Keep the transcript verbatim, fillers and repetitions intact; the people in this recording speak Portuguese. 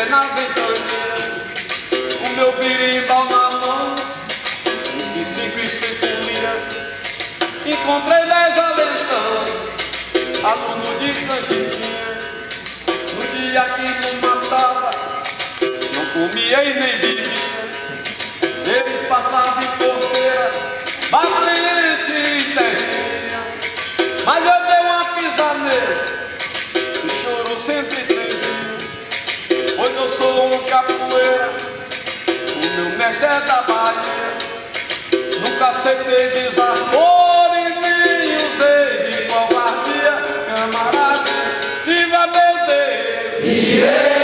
na ventania, o meu birimbau na mão, vinte e cinco escrituria. Encontrei dez alentão, aluno de canjiquinha. No dia que me matava, não comia e nem bebia. Eles passavam de porteira, batente e testinha. Mas eu dei uma pisaneira, e choro sempre tem dia. Pois eu sou um capoeira, o meu mestre é da Bahia. Nunca aceitei desaforo e nem usei de covardia. Camarada, viva meu Deus!